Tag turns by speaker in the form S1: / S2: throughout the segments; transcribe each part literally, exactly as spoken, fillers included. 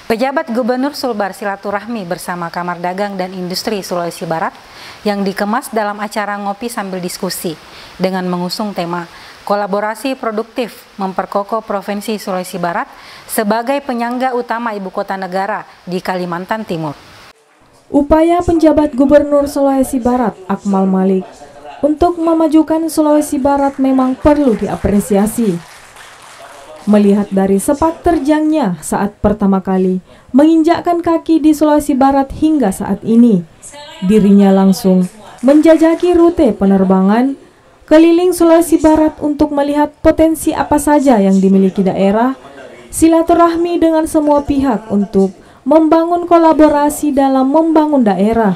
S1: Pejabat Gubernur Sulbar silaturahmi bersama Kamar Dagang dan Industri Sulawesi Barat yang dikemas dalam acara ngopi sambil diskusi dengan mengusung tema kolaborasi produktif memperkokoh Provinsi Sulawesi Barat sebagai penyangga utama ibu kota negara di Kalimantan Timur.
S2: Upaya penjabat Gubernur Sulawesi Barat Akmal Malik untuk memajukan Sulawesi Barat memang perlu diapresiasi. Melihat dari sepak terjangnya saat pertama kali menginjakkan kaki di Sulawesi Barat hingga saat ini, dirinya langsung menjajaki rute penerbangan keliling Sulawesi Barat untuk melihat potensi apa saja yang dimiliki daerah, silaturahmi dengan semua pihak untuk membangun kolaborasi dalam membangun daerah.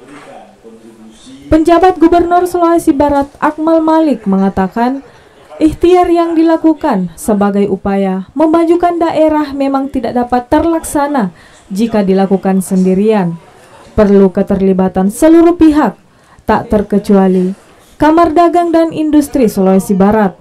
S2: Penjabat Gubernur Sulawesi Barat Akmal Malik mengatakan, ikhtiar yang dilakukan sebagai upaya memajukan daerah memang tidak dapat terlaksana jika dilakukan sendirian. Perlu keterlibatan seluruh pihak, tak terkecuali Kamar Dagang dan Industri Sulawesi Barat.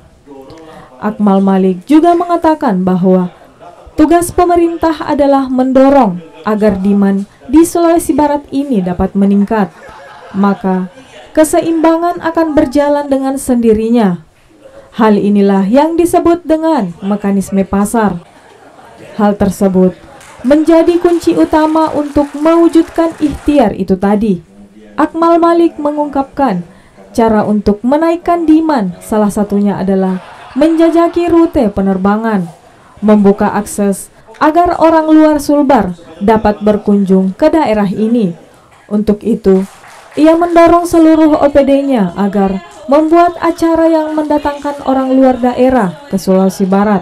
S2: Akmal Malik juga mengatakan bahwa tugas pemerintah adalah mendorong agar demand di Sulawesi Barat ini dapat meningkat. Maka keseimbangan akan berjalan dengan sendirinya. Hal inilah yang disebut dengan mekanisme pasar. Hal tersebut menjadi kunci utama untuk mewujudkan ikhtiar itu tadi. Akmal Malik mengungkapkan cara untuk menaikkan demand salah satunya adalah menjajaki rute penerbangan, membuka akses agar orang luar Sulbar dapat berkunjung ke daerah ini. Untuk itu, ia mendorong seluruh O P D-nya agar membuat acara yang mendatangkan orang luar daerah ke Sulawesi Barat.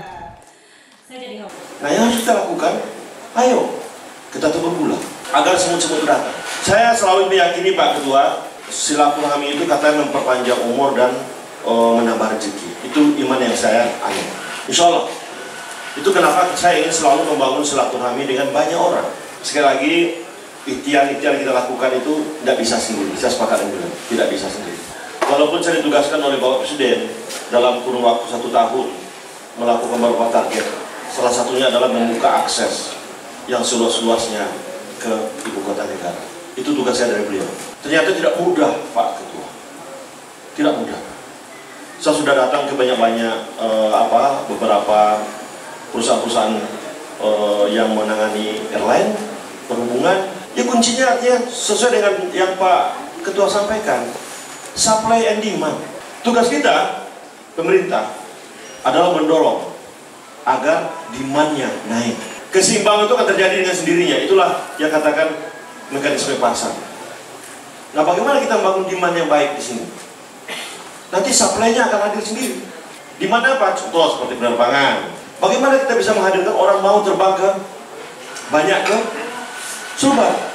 S3: Nah, yang harus kita lakukan, ayo kita tunggu bulan agar semut-semut datang. Saya selalu meyakini Pak Ketua, silaturahmi itu katanya memperpanjang umur dan uh, menambah rezeki. Itu iman yang saya anut. Insya Allah. Itu kenapa saya ingin selalu membangun silaturahmi dengan banyak orang. Sekali lagi, ikhtiar-ikhtiar yang kita lakukan itu tidak bisa sendiri. Saya sepakat dengan tidak bisa sendiri. Walaupun saya ditugaskan oleh Bapak Presiden dalam kurun waktu satu tahun melakukan beberapa target, salah satunya adalah membuka akses yang seluas-luasnya ke ibu kota negara. Itu tugas saya dari beliau. Ternyata tidak mudah, Pak Ketua. Tidak mudah. Saya sudah datang ke banyak-banyak eh, apa beberapa perusahaan-perusahaan eh, yang menangani airline, perhubungan. Ya kuncinya artinya sesuai dengan yang Pak Ketua sampaikan. Supply and demand. Tugas kita, pemerintah, adalah mendorong agar demandnya naik. Keseimbangan itu akan terjadi dengan sendirinya. Itulah yang katakan mekanisme pasar. Nah, bagaimana kita membangun demand yang baik di sini? Nanti supply-nya akan hadir sendiri. Demand apa? Contoh seperti penerbangan. Bagaimana kita bisa menghadirkan orang mau terbang ke banyak ke Sulbar?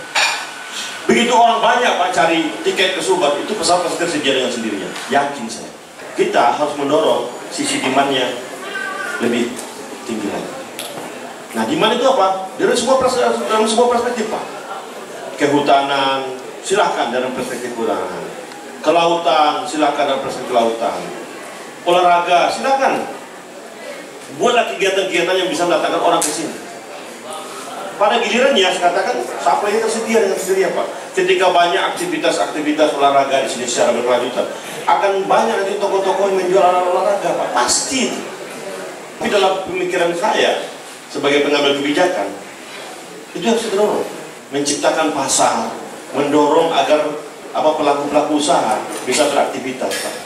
S3: Begitu orang banyak Pak cari tiket ke Sulbar, itu pesawat pasti tersedia dengan sendirinya. Yakin saya. Kita harus mendorong sisi demand-nya lebih tinggi lagi. Nah, demand itu apa? Dari semua perspektif, dalam semua perspektif Pak. Kehutanan, silahkan dalam perspektif kehutanan. Kelautan, silahkan dalam perspektif kelautan. Olahraga, silahkan. Buatlah kegiatan-kegiatan yang bisa mendatangkan orang ke sini. Pada gilirannya, saya katakan, supply tersedia dengan sendirinya Pak. Ketika banyak aktivitas-aktivitas olahraga di sini secara berkelanjutan, akan banyak nanti toko-toko yang menjual alat olahraga Pak. Pasti. Tapi dalam pemikiran saya, sebagai pengambil kebijakan, itu harus didorong. Menciptakan pasar, mendorong agar apa pelaku-pelaku usaha bisa beraktivitas Pak.